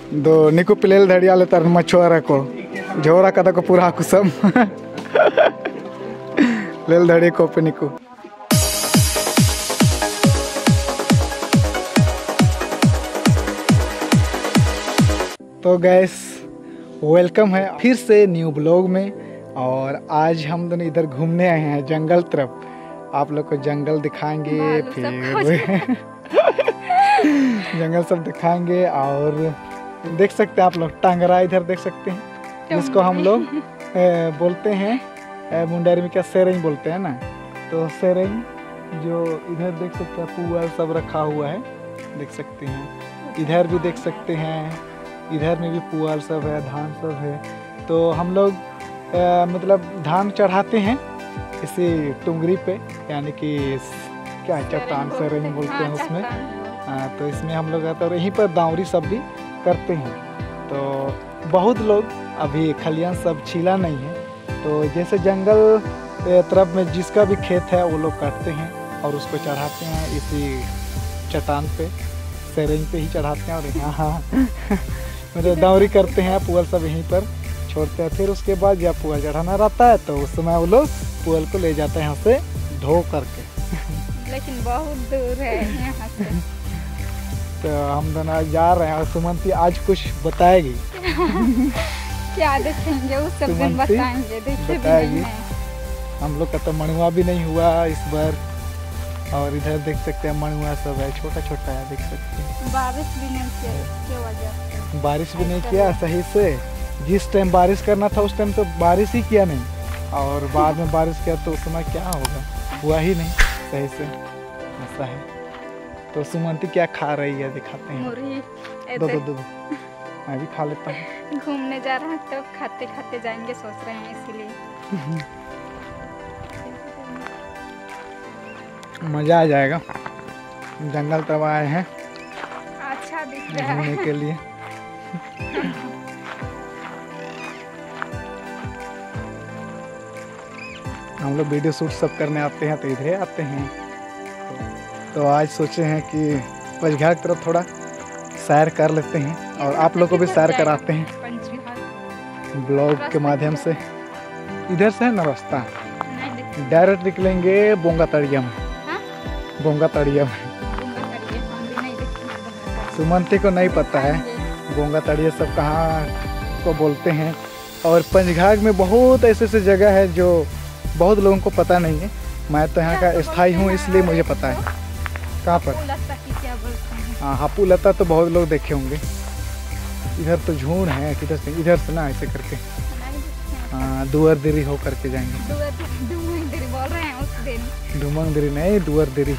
दो निको पिलेल धड़ियाले तर मछुआरा को झोरा कदा को पूरा कुसम लेल धड़ी को पे निको। तो गैस वेलकम है फिर से न्यू ब्लॉग में। और आज हम दोनों इधर घूमने आए हैं जंगल तरफ। आप लोग को जंगल दिखाएंगे, फिर जंगल सब दिखाएंगे। और देख सकते हैं आप लोग टांगरा इधर देख सकते हैं, जिसको हम लोग बोलते हैं मुंडेरी में क्या सेरेंग बोलते हैं ना। तो सेरेंग जो इधर देख सकते हैं पुअल सब रखा हुआ है, देख सकते हैं। इधर भी देख सकते हैं, इधर में भी पुअल सब है, धान सब है। तो हम लोग मतलब धान चढ़ाते हैं इसी टुंगरी पे, यानी कि क्या चट्टान सेरेंग बोलते हैं उसमें। तो इसमें हम लोग तो यहीं पर दावरी सब भी करते हैं। तो बहुत लोग अभी खलियान सब छीला नहीं है, तो जैसे जंगल तरफ में जिसका भी खेत है वो लोग काटते हैं और उसको चढ़ाते हैं इसी चट्टान पे, सेरेंग पे ही चढ़ाते हैं। और यहाँ मतलब दावरी करते हैं, पुअल सब यहीं पर छोड़ते हैं। फिर उसके बाद जब पुअल चढ़ाना रहता है तो उस समय वो लोग पुअल को ले जाते हैं यहाँ से ढो करके। लेकिन बहुत दूर है यहाँ से। तो हम दोनों जा रहे हैं और सुमंती आज कुछ बताएगी। क्या देखेंगे उस सब दिन बताएंगे, बताएगी। हम लोग का तो मणुआ भी नहीं हुआ इस बार, और इधर देख सकते हैं मणुआ सब है, छोटा छोटा है, देख सकते हैं। बारिश भी नहीं की वजह से, बारिश भी नहीं किया सही से। जिस टाइम बारिश करना था उस टाइम तो बारिश ही किया नहीं, और बाद में बारिश किया तो उस समय क्या होगा, हुआ ही नहीं सही से, ऐसा है। तो सुमंती क्या खा रही है दिखाते हैं। दो मैं भी खा लेता हूँ। घूमने जा रहे हैं तो खाते खाते जाएंगे सोच रहे हैं, इसीलिए मज़ा आ जाएगा। जंगल तरफ आए हैं अच्छा दिख रहा है घूमने के लिए। हम लोग वीडियो शूट सब करने आते हैं तो इधर आते हैं। तो आज सोचे हैं कि पंचघाट की तरफ थोड़ा सैर कर लेते हैं और आप लोग को भी सैर कराते हैं ब्लॉग के माध्यम से। इधर से है ना रास्ता, डायरेक्ट निकलेंगे बोंगा तड़िया में। बोंगा तड़िया में सुमंती को नहीं पता है बोंगा तड़िया सब कहाँ को बोलते हैं। और पंचघाट में बहुत ऐसे ऐसे जगह है जो बहुत लोगों को पता नहीं है। मैं तो यहाँ का स्थायी हूँ इसलिए मुझे पता है। कहाँ पर? हाँ, हापू लता तो बहुत लोग देखे होंगे। इधर तो झूठ है, किधर से? इधर से ना ऐसे करके, हाँ, दुअर दिरी हो करके जाएंगे। डुमंग दिरी नहीं, दुअर दिरी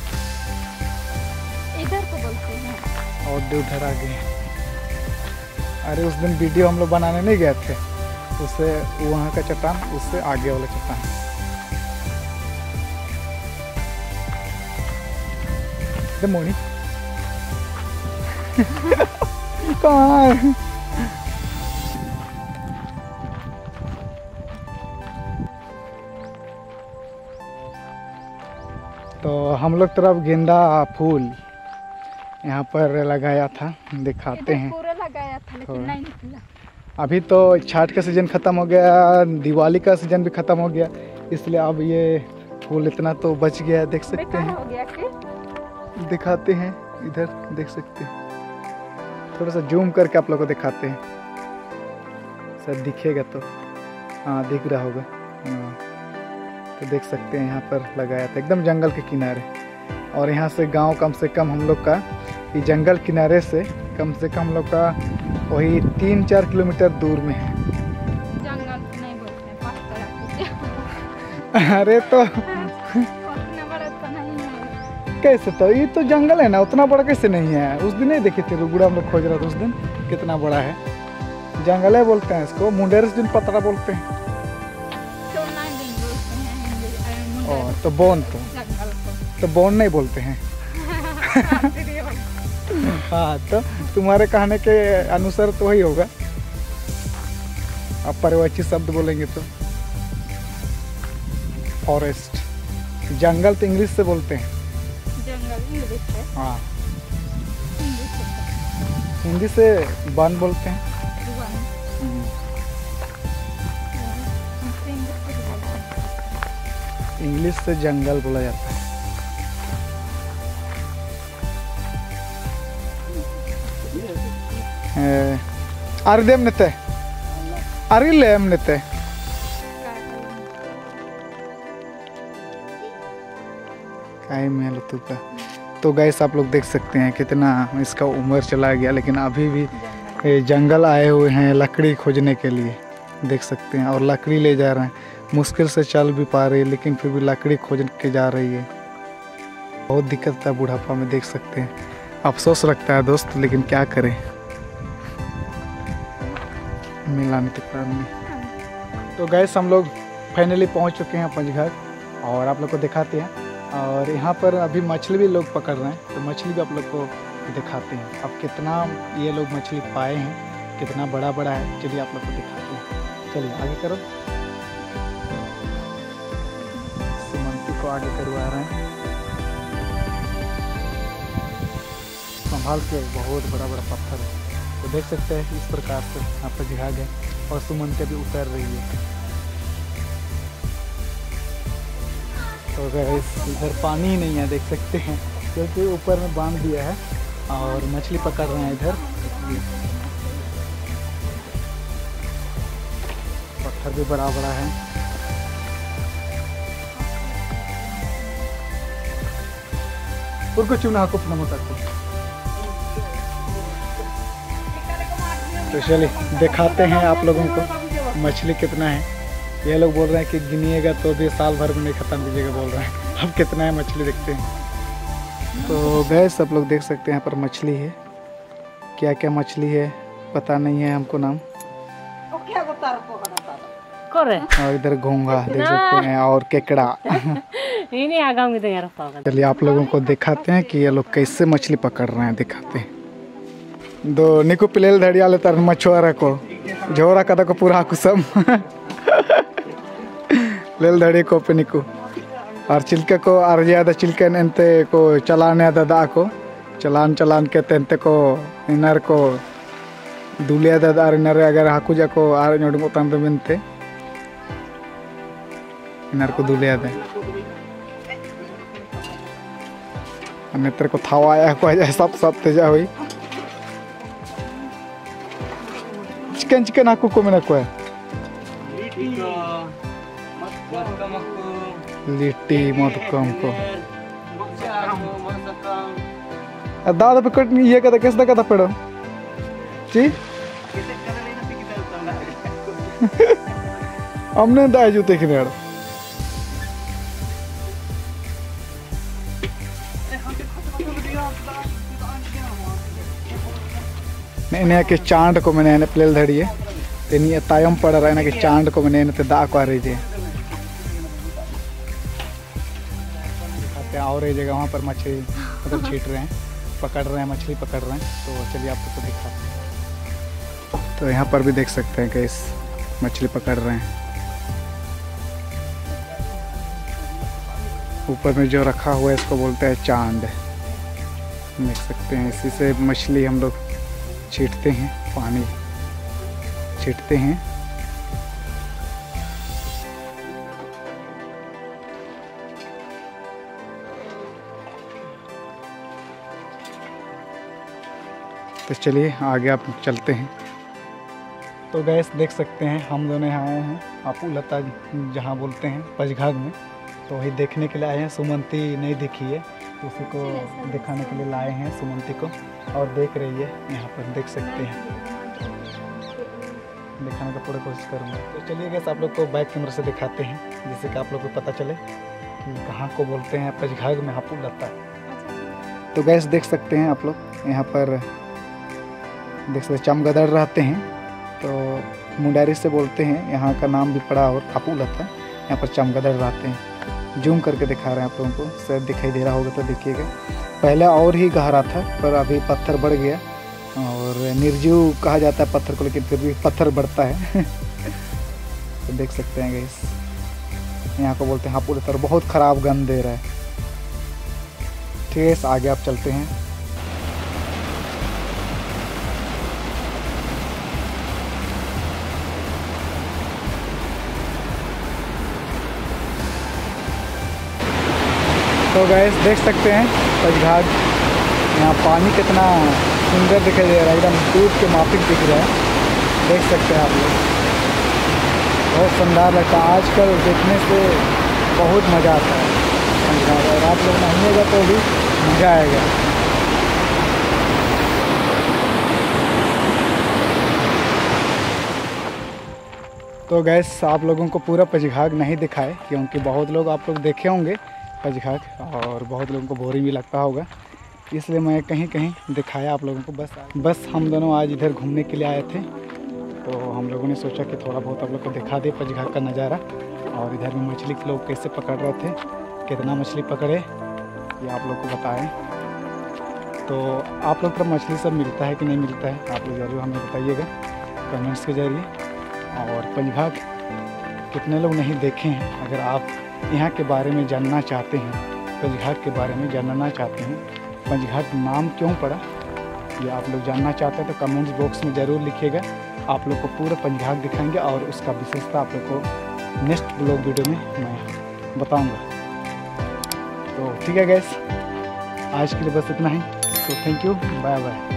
इधर को बोलते हैं। और उधर आ गए। अरे उस दिन वीडियो हम लोग बनाने नहीं गए थे, उससे वहाँ का चट्टान, उससे आगे वाला चट्टान। मोनी कहाँ है? तो हम लोग तरफ गेंदा फूल यहाँ पर लगाया था, दिखाते हैं। पूरा लगाया था लेकिन नहीं निकला। अभी तो छठ का सीज़न ख़त्म हो गया, दिवाली का सीज़न भी ख़त्म हो गया, इसलिए अब ये फूल इतना तो बच गया है, देख सकते हैं। हो गया कि? दिखाते हैं, इधर देख सकते हैं। थोड़ा सा जूम करके आप लोगों को दिखाते हैं, सर दिखेगा तो, हाँ दिख रहा होगा। हाँ, तो देख सकते हैं यहाँ पर लगाया था एकदम जंगल के किनारे। और यहाँ से गांव कम से कम हम लोग का, ये जंगल किनारे से कम हम लोग का वही 3-4 किलोमीटर दूर में है। जंगल नहीं बोलते हैं, 5 तरह के। अरे तो उतना बड़ा तो नहीं है। कैसे? तो ये तो जंगल है ना, उतना बड़ा कैसे नहीं है? उस दिन नहीं देखे थे रुगुड़ा हम लोग खोज रहा था उस दिन, कितना बड़ा है। जंगल है बोलते हैं इसको, मुंडेर से दिन पतरा बोलते हैं। तो बोन तो बोन नहीं बोलते हैं। हाँ, तो तुम्हारे कहने के अनुसार तो वही होगा। अब पर्वतीय शब्द बोलेंगे तो फॉरेस्ट, जंगल तो इंग्लिश से बोलते हैं। जंगल इंग्लिश है। हाँ, हिंदी से वन बोलते हैं। जुबान। हमसे इंग्लिश से बोलते हैं। इंग्लिश से जंगल बोला जाता है। अरिदेम नेते अरिलेम नेते काई में तुका। तो गैस आप लोग देख सकते हैं कितना इसका उम्र चला गया, लेकिन अभी भी जंगल आए हुए हैं लकड़ी खोजने के लिए, देख सकते हैं। और लकड़ी ले जा रहे हैं, मुश्किल से चल भी पा रही है लेकिन फिर भी लकड़ी खोज के जा रही है। बहुत दिक्कत था बुढ़ापा में, देख सकते हैं। अफसोस लगता है दोस्त, लेकिन क्या करें, मिलाने के कारण नहीं। तो गैस हम लोग फाइनली पहुंच चुके हैं पंचघाट, और आप लोग को दिखाते हैं। और यहाँ पर अभी मछली भी लोग पकड़ रहे हैं, तो मछली भी आप लोग को दिखाते हैं। अब कितना ये लोग मछली पाए हैं, कितना बड़ा बड़ा है, चलिए आप लोग को दिखाते हैं। चलिए आगे करो, सुमंती को आगे करवा रहे हैं संभाल के। बहुत बड़ा बड़ा पत्थर है, तो देख सकते हैं इस प्रकार से यहाँ पर जगह है। और सुमंती भी उतर रही है। तो गैस इधर पानी ही नहीं है, देख सकते हैं, क्योंकि ऊपर में बांध दिया है और मछली पकड़ रहे हैं इधर। पत्थर भी बड़ा बड़ा है। कुछ ना कुछ नमक। तो चलिए दिखाते हैं आप लोगों को मछली कितना है। ये लोग बोल रहे हैं कि गिनिएगा तो भी साल भर में नहीं ख़त्म कीजिएगा, बोल रहे हैं। अब कितना है मछली देखते हैं। तो गैस सब लोग देख सकते हैं यहाँ पर मछली है। क्या क्या मछली है पता नहीं है हमको नाम। और इधर घोंगा देख सकते हैं, और केकड़ा। चलिए आप लोगों को दिखाते हैं कि ये लोग कैसे मछली पकड़ रहे हैं, दिखाते हैं। दो निकू पिलेल धड़िया लेता मछुआरा को झोरा कदा को पूरा कुसम लेल धड़ी को पे निकू। और चिल्के को और ज़्यादा चिल्के एंते को चलाने दादा को चलान चलान के तेंते को इनर को दुलिया दादा और इनर अगर हाकू जाको और नोडमो तंद बिनते इनर को दुलिया दे नेत्र को थावाया को सब सब तेजा हुई। चिकन चिकन हाकू को मेना को है लिट्टी मधुकम को दादा पे कट ये कदा कैसे कदा पड़ो जी हमने दाए जूते की नेड़ इन्हें के चांद को मैंने प्लेल धड़ी है तेनी तायम पड़ रहा है ना कि चांद को मैंने ते दा को आ रही थी। और एक जगह वहाँ पर मछली मतलब छीट रहे हैं, पकड़ रहे हैं, मछली पकड़ रहे हैं। तो चलिए आपको तो दिखाते हैं। तो यहाँ पर भी देख सकते हैं कि इस मछली पकड़ रहे हैं। ऊपर में जो रखा हुआ है इसको बोलते हैं चांद, देख सकते हैं। इसी से मछली हम लोग छीटते हैं, पानी छीटते हैं। तो चलिए आगे आप चलते हैं। तो गैस देख सकते हैं हम दोनों यहाँ आए हैं आपू लता जहाँ बोलते हैं पंचघाट में। तो वही देखने के लिए आए हैं। सुमंती नहीं दिखी है तो उसी को दिखाने के लिए लाए हैं सुमंती को, और देख रही है यहाँ पर, देख सकते हैं। दिखाने का पूरा कोशिश करूँगा। तो चलिए गैस आप लोग को बैक कैमरा से दिखाते हैं, जिससे कि आप लोग को पता चले कि कहाँ को बोलते हैं पंचघाट में हापू लता। तो गैस देख सकते हैं आप लोग यहाँ पर, देख सकते चमगादड़ रहते हैं। तो मुंडारी से बोलते हैं, यहाँ का नाम भी पड़ा और हापू लता। यहाँ पर चमगादड़ रहते हैं। जूम करके दिखा रहे हैं आप लोगों को, शायद दिखाई दे रहा होगा तो देखिएगा। पहले और ही गहरा था पर अभी पत्थर बढ़ गया, और निर्जीव कहा जाता है पत्थर को, लेकिन फिर भी पत्थर बढ़ता है। तो देख सकते हैं गाइस, यहाँ को बोलते हैं हापू लता। और बहुत ख़राब गंध दे रहा है। ठीक है, आगे आप चलते हैं। तो गैस देख सकते हैं पंचघाट, यहाँ पानी कितना सुंदर दिखाई दे रहा है, एकदम दूध के माफिक दिख रहा है। देख सकते हैं आप लोग, बहुत शानदार लगता है। आजकल देखने से बहुत मज़ा आता है पंचघाट, और आप लोग नहाइएगा तो भी मज़ा आएगा। तो गैस आप लोगों को पूरा पंचघाट नहीं दिखाए, क्योंकि बहुत लोग आप लोग देखे होंगे पंचघाट और बहुत लोगों को बोरिंग भी लगता होगा, इसलिए मैं कहीं कहीं दिखाया आप लोगों को। बस हम दोनों आज इधर घूमने के लिए आए थे, तो हम लोगों ने सोचा कि थोड़ा बहुत आप लोग को दिखा दे पंचघाट का नज़ारा। और इधर में मछली के लोग कैसे पकड़ रहे थे, कितना मछली पकड़े ये आप लोग को बताएं। तो आप लोग पर मछली सब मिलता है कि नहीं मिलता है, आप लोग ज़रूर हमें बताइएगा कमेंट्स के ज़रिए। और पंचघाट कितने लोग नहीं देखे हैं, अगर आप यहाँ के बारे में जानना चाहते हैं, पंचघाट के बारे में जानना चाहते हैं, पंचघाट नाम क्यों पड़ा ये आप लोग जानना चाहते हैं, तो कमेंट्स बॉक्स में ज़रूर लिखिएगा। आप लोग को पूरा पंचघाट दिखाएंगे और उसका विशेषता आप लोग को नेक्स्ट ब्लॉग वीडियो में मैं बताऊंगा। तो ठीक है गैस, आज के लिए बस इतना ही। तो थैंक यू, बाय बाय।